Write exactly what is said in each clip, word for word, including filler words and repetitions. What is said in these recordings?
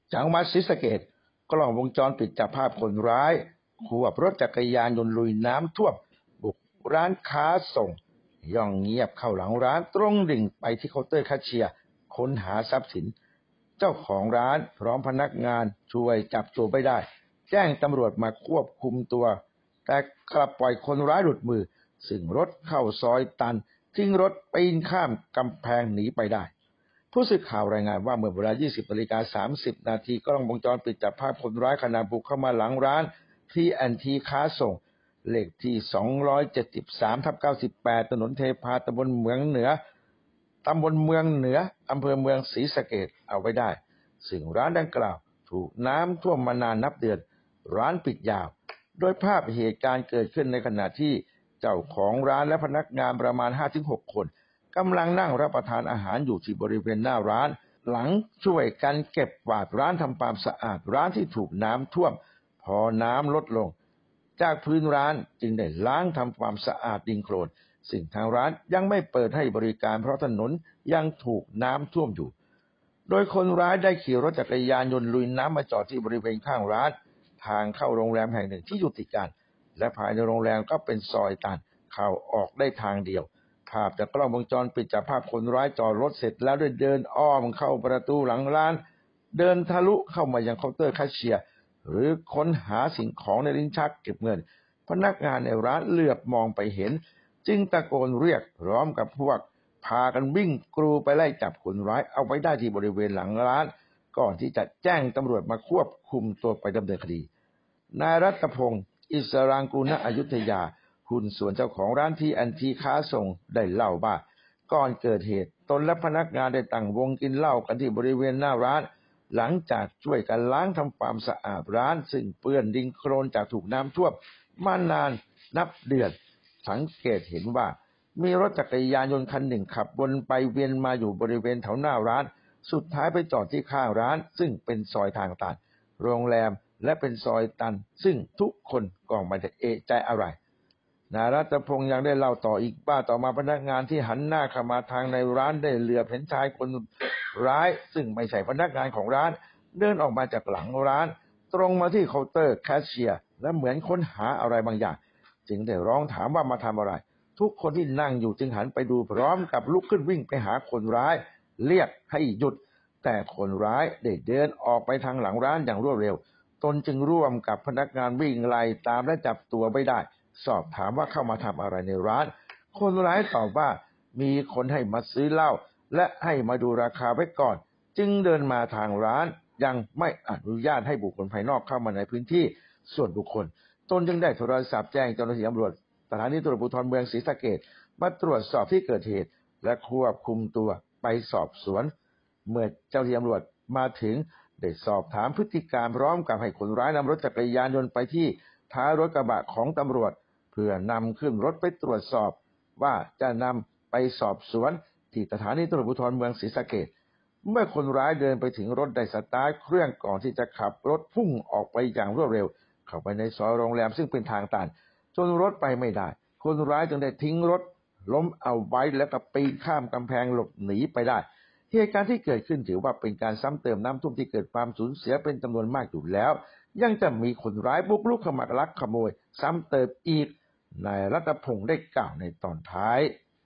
จังหวัดศรีสะเกษกล้องวงจรปิดจับภาพคนร้ายขับรถจักรยานยนต์ลุยน้ำท่วมบุกร้านค้าส่งย่องเงียบเข้าหลังร้านตรงดิ่งไปที่เคาน์เตอร์แคชเชียร์ค้นหาทรัพย์สินเจ้าของร้านพร้อมพนักงานช่วยจับตัวไปได้แจ้งตำรวจมาควบคุมตัวแต่กลับปล่อยคนร้ายหลุดมือซึ่งรถเข้าซอยตันทิ้งรถปีนข้ามกำแพงหนีไปได้ผู้สื่อข่าวรายงานว่าเมื่อเวลา ยี่สิบนาฬิกาสามสิบนาทีกล้องวงจรปิดจับภาพคนร้ายขณะบุกเข้ามาหลังร้าน ที แอนด์ ที ค้าส่งเลขที่สองร้อยเจ็ดสิบสามทับเก้าสิบแปดถนนเทพาตำบลเมืองเหนือตำบลเมืองเหนืออำเภอเมืองศรีสะเกษเอาไว้ได้ซึ่งร้านดังกล่าวถูกน้ำท่วมมานานนับเดือนร้านปิดยาวโดยภาพเหตุการณ์เกิดขึ้นในขณะที่เจ้าของร้านและพนักงานประมาณ ห้าถึงหก คนกำลังนั่งรับประทานอาหารอยู่ที่บริเวณหน้าร้านหลังช่วยกันเก็บกวาดร้านทำความสะอาดร้านที่ถูกน้ำท่วมพอน้ำลดลงจากพื้นร้านจึงได้ล้างทำความสะอาดดินโคลนซึ่งทางร้านยังไม่เปิดให้บริการเพราะถนนยังถูกน้ำท่วมอยู่โดยคนร้ายได้ขี่รถจักรยานยนต์ลุยน้ำมาจอดที่บริเวณข้างร้านทางเข้าโรงแรมแห่งหนึ่งที่อยู่ติดกันและภายในโรงแรมก็เป็นซอยตันเข้าออกได้ทางเดียวภาพจากกล้องวงจรปิดจับภาพคนร้ายจอดรถเสร็จแล้วได้เดินอ้อมเข้าประตูหลังร้านเดินทะลุเข้ามายังเคาน์เตอร์แคชเชียร์หรือค้นหาสิ่งของในลิ้นชักเก็บเงินพนักงานในร้านเหลือบมองไปเห็นจึงตะโกนเรียกพร้อมกับพวกพากันวิ่งกรูไปไล่จับคนร้ายเอาไว้ได้ที่บริเวณหลังร้านก่อนที่จะแจ้งตำรวจมาควบคุมตัวไปดำเนินคดีนายรัตพงศ์อิสรางกูลณอยุธยาหุ้นส่วนเจ้าของร้าน ที แอนด์ ที ค้าส่งได้เล่าว่าก่อนเกิดเหตุตนและพนักงานได้ตั้งวงกินเหล้ากันที่บริเวณหน้าร้านหลังจากช่วยกันล้างทำความสะอาดร้านซึ่งเปื้อนดินโคลนจากถูกน้ำท่วมมานานนับเดือนสังเกตเห็นว่ามีรถจักรยานยนต์คันหนึ่งขับวนไปเวียนมาอยู่บริเวณแถวหน้าร้านสุดท้ายไปจอดที่ข้างร้านซึ่งเป็นซอยทางตันโรงแรมและเป็นซอยตันซึ่งทุกคนก็ไม่ได้เอะใจอะไรนายรัตพงศ์ยังได้เล่าต่ออีกว่าต่อมาพนักงานที่หันหน้าเข้ามาทางในร้านได้เหลือบเห็นชายคนร้ายซึ่งไม่ใช่พนักงานของร้านเดินออกมาจากหลังร้านตรงมาที่เคาน์เตอร์แคชเชียร์และเหมือนค้นหาอะไรบางอย่างจึงได้ร้องถามว่ามาทำอะไรทุกคนที่นั่งอยู่จึงหันไปดูพร้อมกับลุกขึ้นวิ่งไปหาคนร้ายเรียกให้หยุดแต่คนร้ายได้เดินออกไปทางหลังร้านอย่างรวดเร็วตนจึงร่วมกับพนักงานวิ่งไล่ตามและจับตัวไว้ได้สอบถามว่าเข้ามาทำอะไรในร้านคนร้ายตอบว่ามีคนให้มาซื้อเหล้าและให้มาดูราคาไว้ก่อนจึงเดินมาทางร้านยังไม่อนุญาตให้บุคคลภายนอกเข้ามาในพื้นที่ส่วนบุคคลตนจึงได้โทรศัพท์แจ้งเจ้าหน้าที่ตำรวจสถานีตำรวจภูธรเมืองศรีสะเกษมาตรวจสอบที่เกิดเหตุและควบคุมตัวไปสอบสวนเมื่อเจ้าหน้าที่ตำรวจมาถึงได้สอบถามพฤติการพร้อมกับให้คนร้ายนำรถจักรยานยนต์ไปที่ท้ายรถกระบะของตำรวจเพื่อนำขึ้นรถไปตรวจสอบว่าจะนำไปสอบสวนที่สถานีตำรวจภูธรเมืองศรีสะเกษเมื่อคนร้ายเดินไปถึงรถได้สตาร์ทเครื่องก่อนที่จะขับรถพุ่งออกไปอย่างรวดเร็วเข้าไปในซอยโรงแรมซึ่งเป็นทางตันจนรถไปไม่ได้คนร้ายจึงได้ทิ้งรถล้มเอาไว้แล้วก็ปีนข้ามกำแพงหลบหนีไปได้เหตุการณ์ที่เกิดขึ้นถือว่าเป็นการซ้ำเติมน้ำท่วมที่เกิดความสูญเสียเป็นจำนวนมากอยู่แล้วยังจะมีคนร้ายบุกรุกเข้ามาลักขโมยซ้ำเติมอีกนายรัตพงศ์ได้กล่าวในตอนท้าย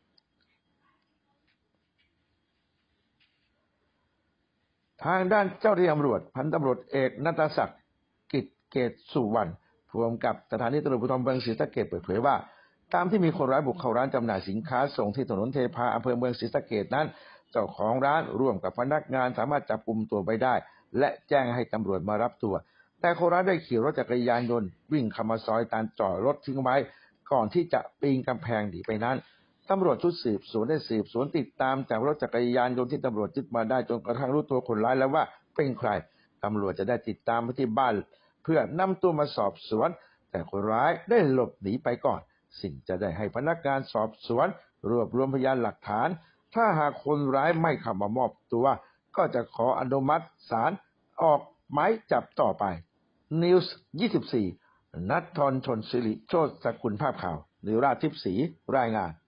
ทางด้านเจ้าหน้าที่ตำรวจพันตำรวจเอกณัฐศักดิ์กิจเกตสุวรรณผู้กำกับสถานีตำรวจภูธรเมืองศรีสะเกษเปิดเผยว่าตามที่มีคนร้ายบุกเข้าร้านจำหน่ายสินค้าส่งที่ถนนเทพาอำเภอเมืองศรีสะเกษนั้นเจ้าของร้านร่วมกับพนักงานสามารถจับกุมตัวไปได้และแจ้งให้ตำรวจมารับตัวแต่คนร้ายได้ขี่รถจักรยานยนต์วิ่งเข้ามาซอยตันจอดรถทิ้งไว้ก่อนที่จะปีนกำแพงหนีไปนั้นตำรวจชุดสืบสวนได้สืบสวนติดตามจากรถจักรยานยนต์ที่ตำรวจยึดมาได้จนกระทั่งรู้ตัวคนร้ายแล้วว่าเป็นใครตำรวจจะได้ติดตามไปที่บ้านเพื่อนำตัวมาสอบสวนแต่คนร้ายได้หลบหนีไปก่อนสิ่งจะได้ให้พนักงานสอบสวนรวบรวมพยานหลักฐานถ้าหากคนร้ายไม่เข้ามามอบตัวก็จะขออนุมัติศาลออกหมายจับต่อไปนิวส์ ยี่สิบสี่ ณ ฑร ชลศิริ โชติสกุลภาพข่าวนิราชทิพย์ศรีรายงาน